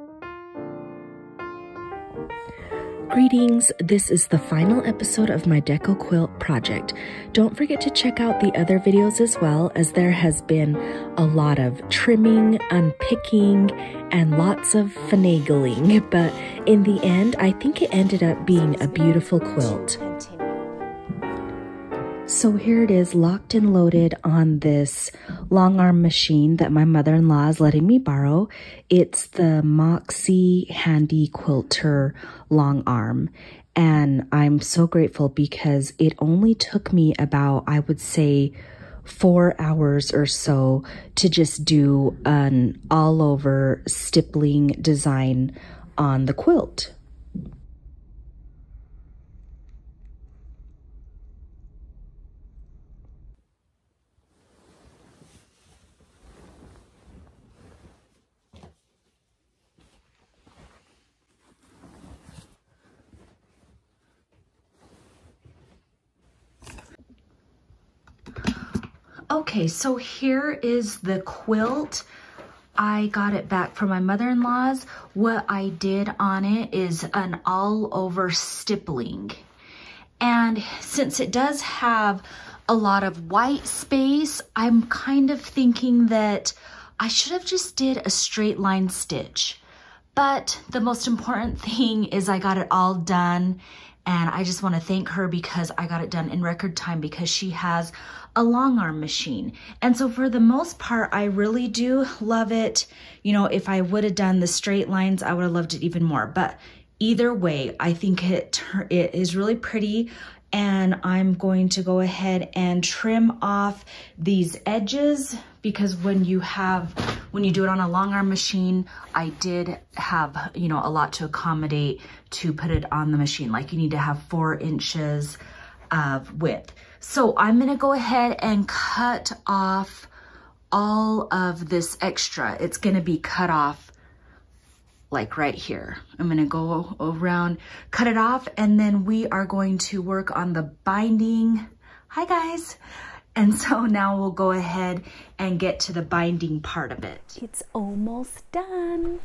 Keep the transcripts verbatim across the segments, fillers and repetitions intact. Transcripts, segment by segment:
Greetings, this is the final episode of my Deco Quilt project. Don't forget to check out the other videos as well, as there has been a lot of trimming, unpicking, and lots of finagling, but in the end, I think it ended up being a beautiful quilt. So here it is, locked and loaded on this long arm machine that my mother-in-law is letting me borrow. It's the Moxi Handi quilter long arm. And I'm so grateful because it only took me about, I would say, four hours or so to just do an all over stippling design on the quilt. Okay, so here is the quilt. I got it back from my mother-in-law's. What I did on it is an all-over stippling. And since it does have a lot of white space, I'm kind of thinking that I should have just did a straight line stitch. But the most important thing is I got it all done, and I just want to thank her because I got it done in record time because she has a long arm machine. And so for the most part, I really do love it. You know, if I would have done the straight lines, I would have loved it even more. But either way, I think it, it is really pretty. And I'm going to go ahead and trim off these edges because when you have, when you do it on a long arm machine, I did have, you know, a lot to accommodate to put it on the machine. Like you need to have four inches of width. So I'm gonna go ahead and cut off all of this extra. It's gonna be cut off like right here. I'm gonna go around, cut it off, and then we are going to work on the binding. Hi guys. And so now we'll go ahead and get to the binding part of it. It's almost done.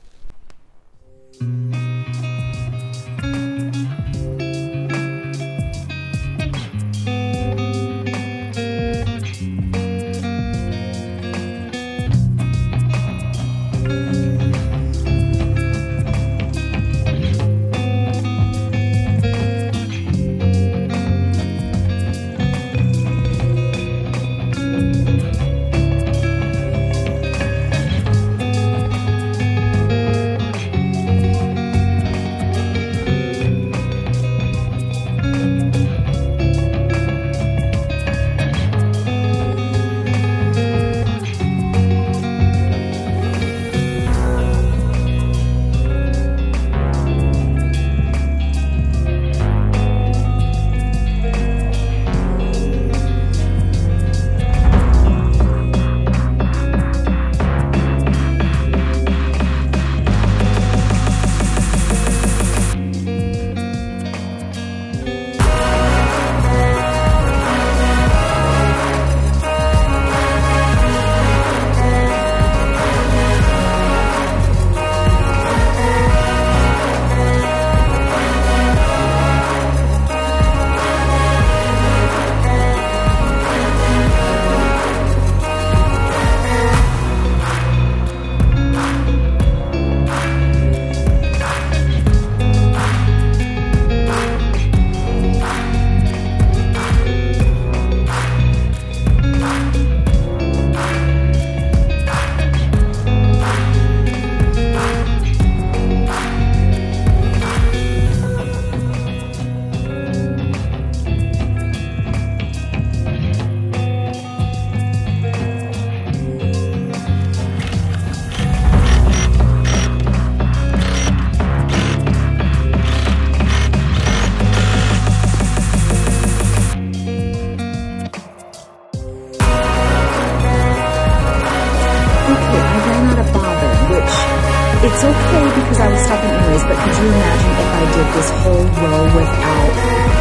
It's okay because I was stopping anyways, but could you imagine if I did this whole row without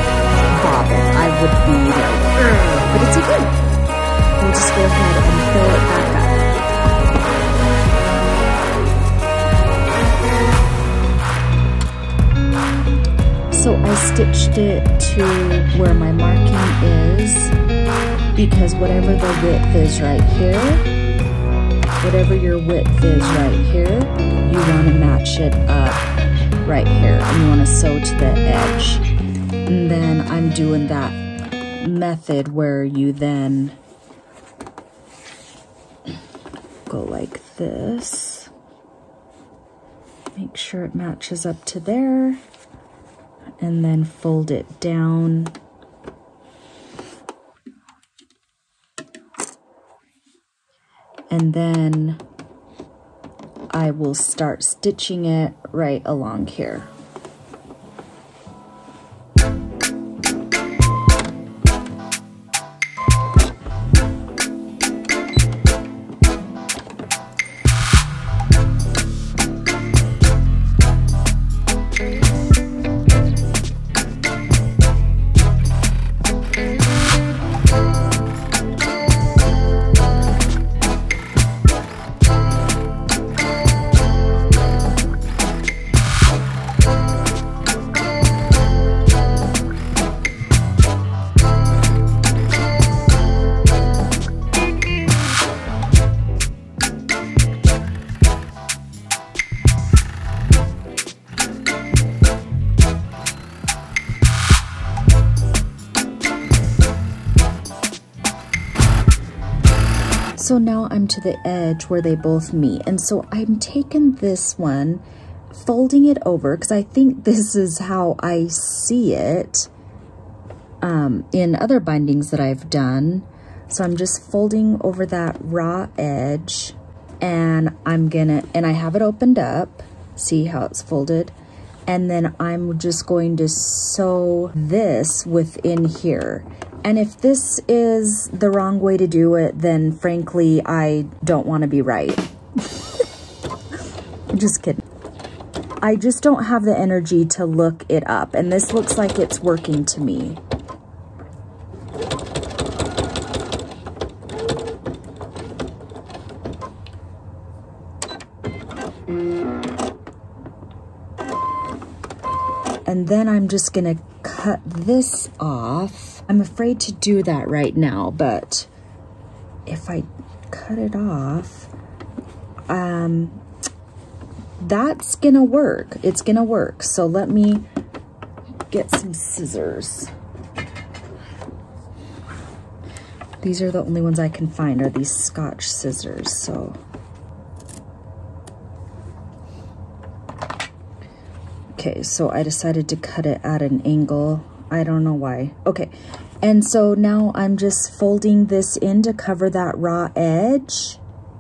bobbin? I would be like, ugh, but it's okay. We'll just go ahead and fill it back up. stitched it to where my marking is, because whatever the width is right here, whatever your width is right here, you want to match it up right here, and you want to sew to the edge. And then I'm doing that method where you then go like this, make sure it matches up to there, and then fold it down. And then I will start stitching it right along here. So now I'm to the edge where they both meet. And so I'm taking this one, folding it over, because I think this is how I see it um, in other bindings that I've done. So I'm just folding over that raw edge, and I'm gonna, and I have it opened up. See how it's folded? And then I'm just going to sew this within here. And if this is the wrong way to do it, then frankly, I don't want to be right. Just kidding. I just don't have the energy to look it up. And this looks like it's working to me. And then I'm just gonna cut this off. I'm afraid to do that right now, but if I cut it off, um, that's gonna work. It's gonna work. So let me get some scissors. These are the only ones I can find, are these Scotch scissors, so. Okay, so I decided to cut it at an angle. I don't know why. Okay, and so now I'm just folding this in to cover that raw edge.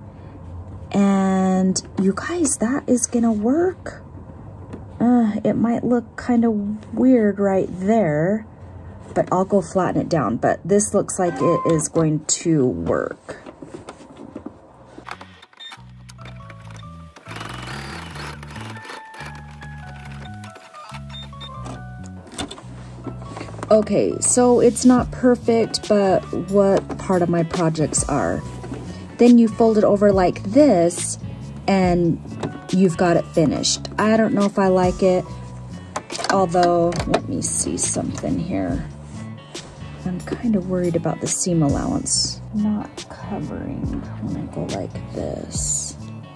And you guys, that is gonna work. Uh, it might look kind of weird right there, but I'll go flatten it down. But this looks like it is going to work. Okay, so it's not perfect, but what part of my projects are. Then you fold it over like this, and you've got it finished. I don't know if I like it, although, let me see something here. I'm kind of worried about the seam allowance not covering when I go like this.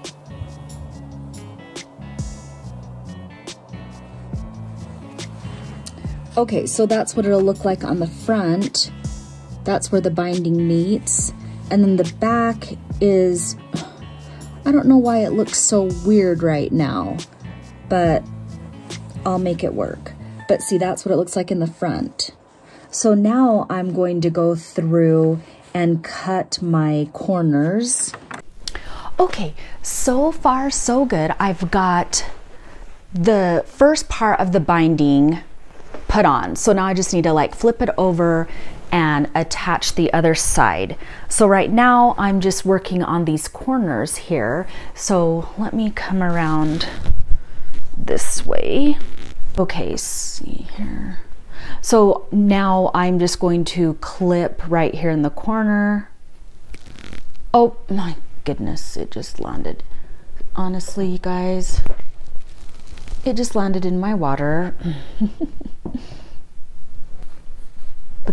Okay, so that's what it'll look like on the front. That's where the binding meets. And then the back is, I don't know why it looks so weird right now, but I'll make it work. But see, that's what it looks like in the front. So now I'm going to go through and cut my corners. Okay, so far so good. I've got the first part of the binding put on. So now I just need to like flip it over and attach the other side. So right now I'm just working on these corners here. So let me come around this way. Okay, see here. So now I'm just going to clip right here in the corner. Oh my goodness, it just landed. Honestly, you guys, it just landed in my water.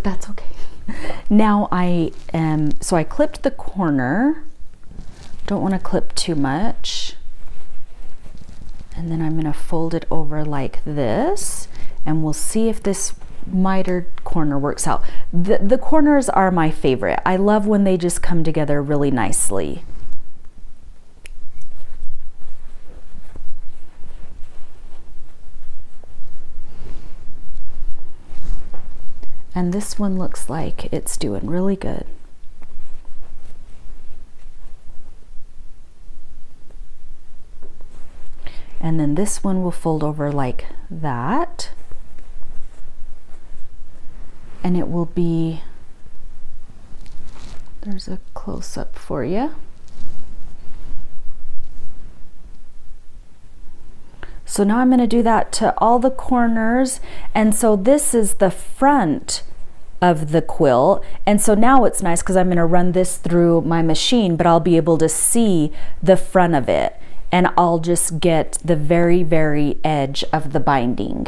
but that's okay. Now I am, so I clipped the corner. Don't want to clip too much. And then I'm gonna fold it over like this, and we'll see if this mitered corner works out. The, the corners are my favorite. I love when they just come together really nicely. And this one looks like it's doing really good. And then this one will fold over like that. And it will be, there's a close-up for you. So now I'm going to do that to all the corners. And so this is the front of the quilt. And so now it's nice because I'm going to run this through my machine, but I'll be able to see the front of it. And I'll just get the very, very edge of the binding.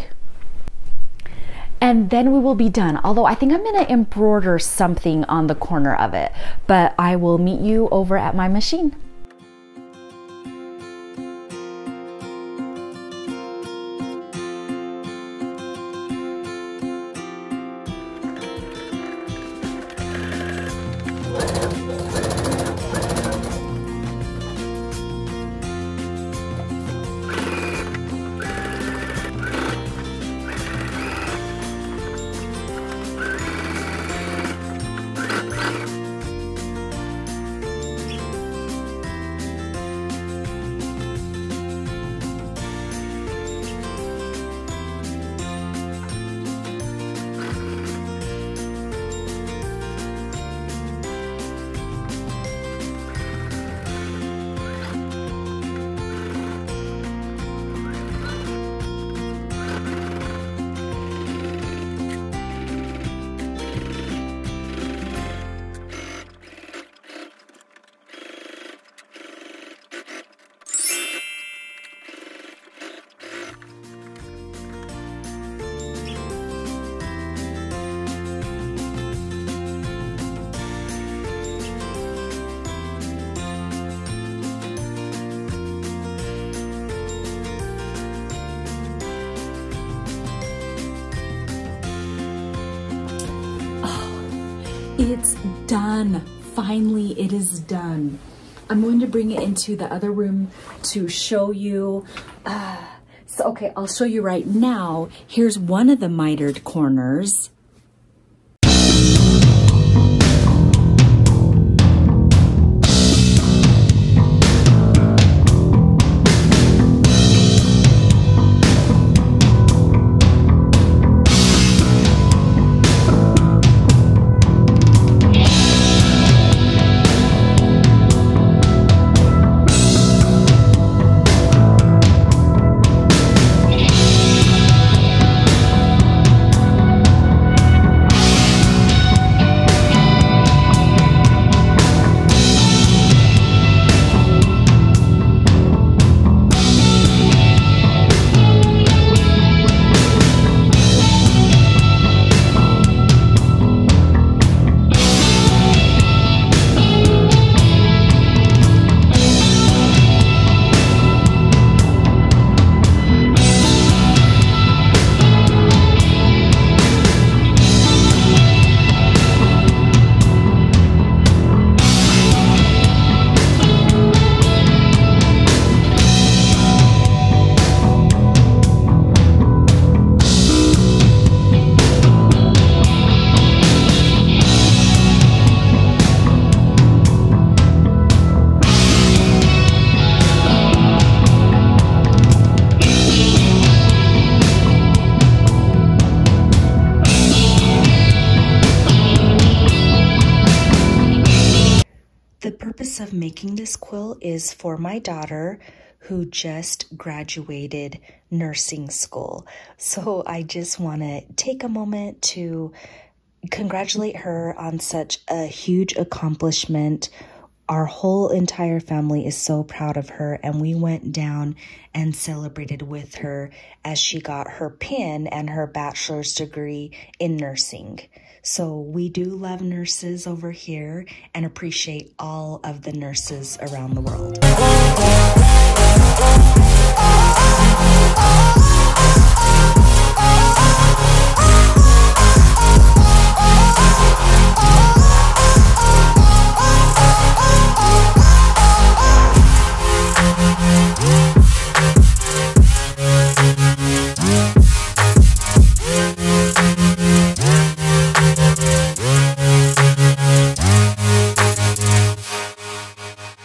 And then we will be done. Although I think I'm going to embroider something on the corner of it, but I will meet you over at my machine. It's done. Finally, it is done. I'm going to bring it into the other room to show you. Uh, so, okay, I'll show you right now. Here's one of the mitered corners. Of making this quilt is for my daughter who just graduated nursing school. So I just want to take a moment to congratulate her on such a huge accomplishment Our whole entire family is so proud of her, and we went down and celebrated with her as she got her pin and her bachelor's degree in nursing. So we do love nurses over here and appreciate all of the nurses around the world.